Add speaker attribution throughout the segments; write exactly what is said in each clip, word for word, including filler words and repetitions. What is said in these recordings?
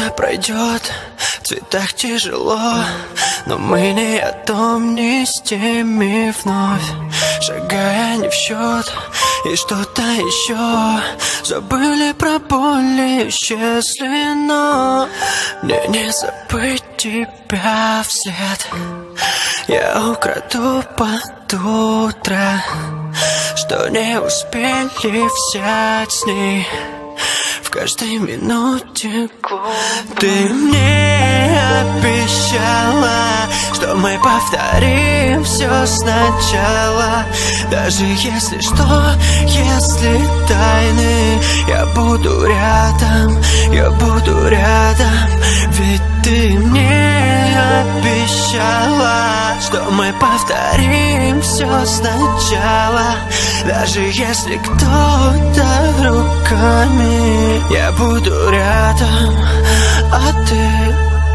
Speaker 1: это пройдет, в цветах тяжело, но мы не о том, не с теми вновь. Шагая не в счет и что-то еще, забыли про боль, исчезли, но мне не забыть тебя вслед. Я украду под утро, что не успели взять с ней. В каждой минуте ты мне обещала, что мы повторим все сначала. Даже если что, если тайны, я буду рядом, я буду рядом. Ведь ты мне обещала, что мы повторим все сначала. Даже если кто-то руками, я буду рядом, а ты...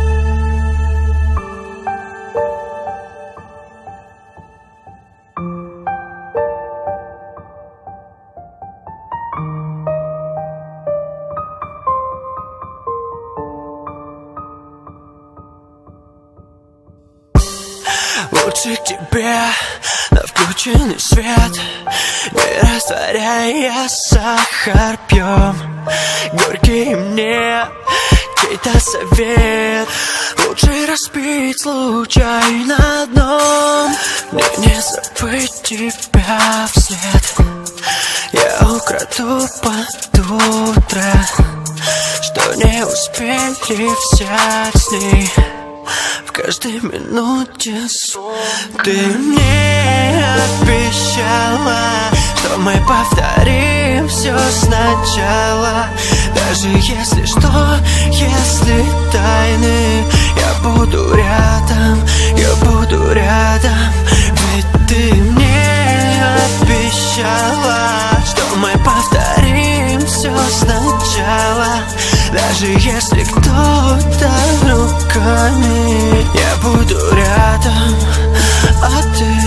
Speaker 1: Лучше к тебе на включенный свет, не растворяя сахар, пьем горький мне чей-то совет. Лучше распить случайно дном, мне не забыть тебя вслед. Я украду под утро, что не успели взять с ней. В каждой минуте ты мне обещала, что мы повторим все сначала. Даже если что, если тайны, я буду рядом, я буду рядом. Ведь ты мне обещала, что мы повторим все сначала. Даже если кто-то руками, я буду рядом, а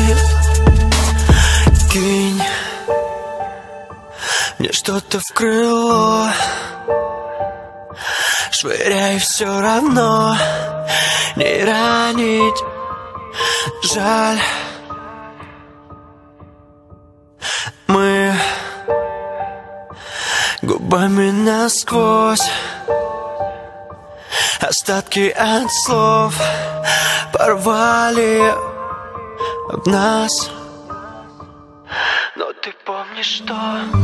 Speaker 1: ты кинь мне что-то в крыло, швыряй все равно, не ранить, жаль. Мы губами насквозь, остатки от слов порвали об нас. Но ты помнишь, что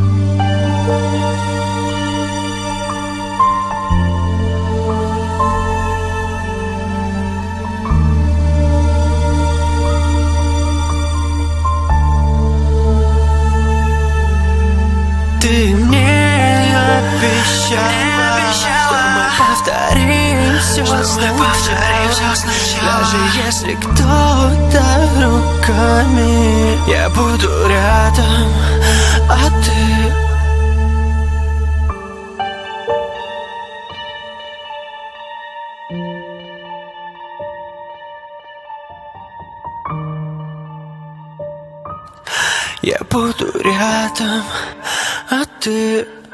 Speaker 1: ты мне обещала, что мы повторим все сначала. Даже если кто-то руками, я буду рядом, а ты... Я буду рядом, а ты...